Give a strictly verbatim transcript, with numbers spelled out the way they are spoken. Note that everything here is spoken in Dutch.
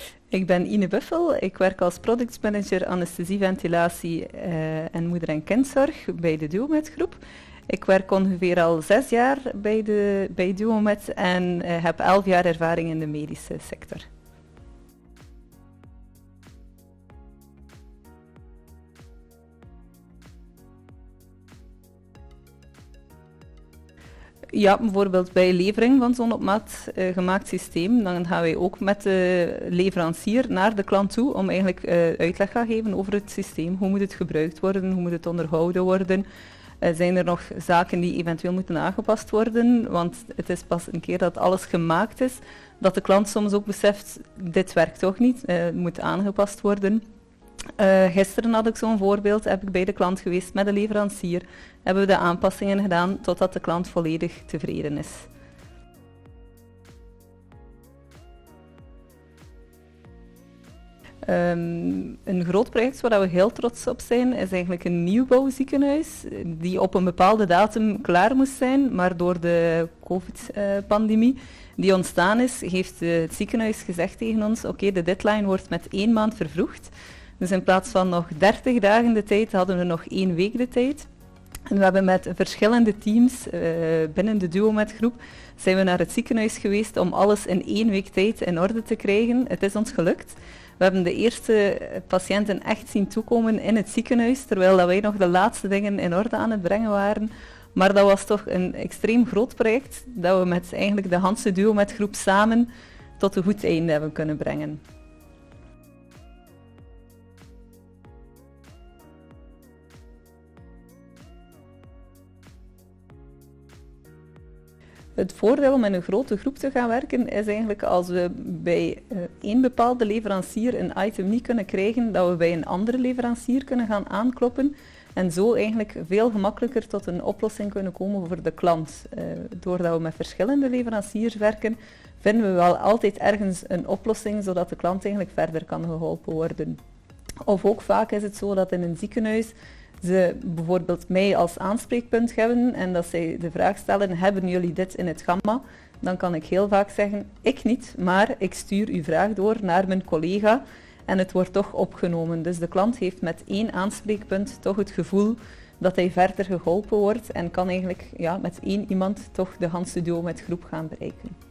Ik ben Ine Buffel. Ik werk als productmanager anesthesie, ventilatie uh, en moeder- en kindzorg bij de Duomed groep. Ik werk ongeveer al zes jaar bij, de, bij Duomed en uh, heb elf jaar ervaring in de medische sector. Ja, bijvoorbeeld bij levering van zo'n op maat uh, gemaakt systeem, dan gaan wij ook met de leverancier naar de klant toe om eigenlijk uh, uitleg gaan geven over het systeem. Hoe moet het gebruikt worden, hoe moet het onderhouden worden? Uh, zijn er nog zaken die eventueel moeten aangepast worden? Want het is pas een keer dat alles gemaakt is, dat de klant soms ook beseft, dit werkt toch niet, uh, het moet aangepast worden. Uh, gisteren had ik zo'n voorbeeld, heb ik bij de klant geweest met de leverancier, hebben we de aanpassingen gedaan totdat de klant volledig tevreden is. Um, een groot project waar we heel trots op zijn is eigenlijk een nieuwbouwziekenhuis die op een bepaalde datum klaar moest zijn, maar door de COVID-pandemie die ontstaan is, heeft het ziekenhuis gezegd tegen ons, oké, okay, de deadline wordt met één maand vervroegd. Dus in plaats van nog dertig dagen de tijd, hadden we nog één week de tijd. En we hebben met verschillende teams uh, binnen de Duomed groep zijn we naar het ziekenhuis geweest om alles in één week tijd in orde te krijgen. Het is ons gelukt. We hebben de eerste patiënten echt zien toekomen in het ziekenhuis, terwijl dat wij nog de laatste dingen in orde aan het brengen waren. Maar dat was toch een extreem groot project, dat we met eigenlijk de Hanse Duomed groep samen tot een goed einde hebben kunnen brengen. Het voordeel om in een grote groep te gaan werken is eigenlijk als we bij uh, één bepaalde leverancier een item niet kunnen krijgen, dat we bij een andere leverancier kunnen gaan aankloppen en zo eigenlijk veel gemakkelijker tot een oplossing kunnen komen voor de klant. Uh, doordat we met verschillende leveranciers werken, vinden we wel altijd ergens een oplossing, zodat de klant eigenlijk verder kan geholpen worden. Of ook vaak is het zo dat in een ziekenhuis ze bijvoorbeeld mij als aanspreekpunt hebben en dat zij de vraag stellen, hebben jullie dit in het gamma? Dan kan ik heel vaak zeggen, ik niet, maar ik stuur uw vraag door naar mijn collega en het wordt toch opgenomen. Dus de klant heeft met één aanspreekpunt toch het gevoel dat hij verder geholpen wordt en kan eigenlijk ja, met één iemand toch de Hanse Duomed groep gaan bereiken.